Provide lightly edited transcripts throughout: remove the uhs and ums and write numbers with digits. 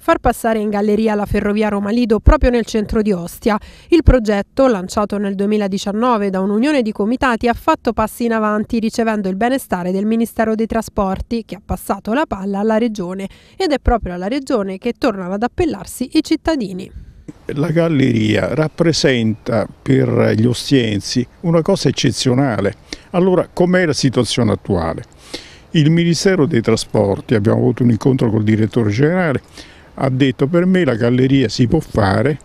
far passare in galleria la ferrovia Roma-Lido proprio nel centro di Ostia. Il progetto, lanciato nel 2019 da un'unione di comitati, ha fatto passi in avanti ricevendo il benestare del Ministero dei Trasporti, che ha passato la palla alla Regione, ed è proprio alla Regione che tornano ad appellarsi i cittadini. La galleria rappresenta per gli ostiensi una cosa eccezionale. Allora, com'è la situazione attuale? Il Ministero dei Trasporti, abbiamo avuto un incontro col direttore generale, ha detto: per me la galleria si può fare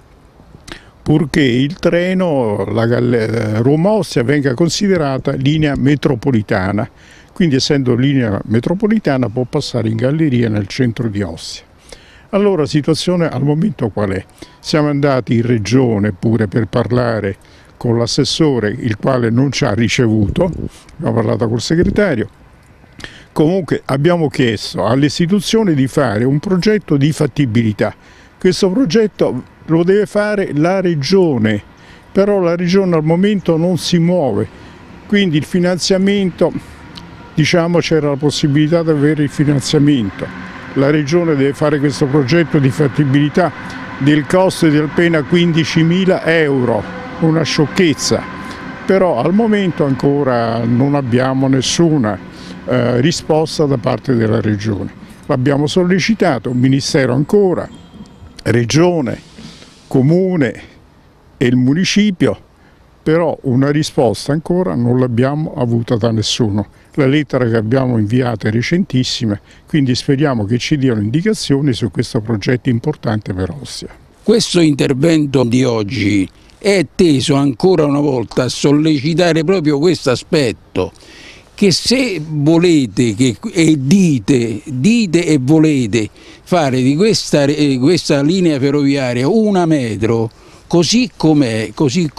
purché il treno, Roma-Ostia, venga considerata linea metropolitana, quindi essendo linea metropolitana può passare in galleria nel centro di Ostia. Allora, la situazione al momento qual è? Siamo andati in regione pure per parlare con l'assessore, il quale non ci ha ricevuto, abbiamo parlato col segretario. Comunque abbiamo chiesto alle istituzioni di fare un progetto di fattibilità. Questo progetto lo deve fare la Regione, però la Regione al momento non si muove, quindi il finanziamento, diciamo, c'era la possibilità di avere il finanziamento. La Regione deve fare questo progetto di fattibilità del costo di appena 15.000 euro, una sciocchezza, però al momento ancora non abbiamo nessuna risposta da parte della Regione. L'abbiamo sollecitato, Ministero ancora, Regione, Comune e il Municipio, però una risposta ancora non l'abbiamo avuta da nessuno. La lettera che abbiamo inviato è recentissima, quindi speriamo che ci diano indicazioni su questo progetto importante per Ostia. Questo intervento di oggi è teso ancora una volta a sollecitare proprio questo aspetto, che se volete e dite e volete fare di questa linea ferroviaria una metro, così com'è,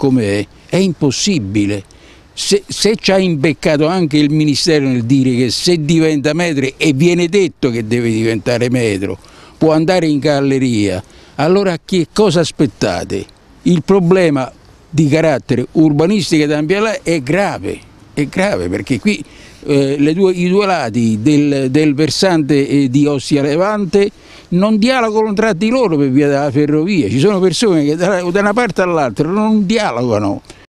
è impossibile. Se ci ha imbeccato anche il Ministero nel dire che se diventa metro, e viene detto che deve diventare metro, può andare in galleria, allora che cosa aspettate? Il problema di carattere urbanistico da ambientale è grave perché qui i due lati del versante di Ostia Levante non dialogano tra di loro per via della ferrovia. Ci sono persone che da una parte all'altra non dialogano.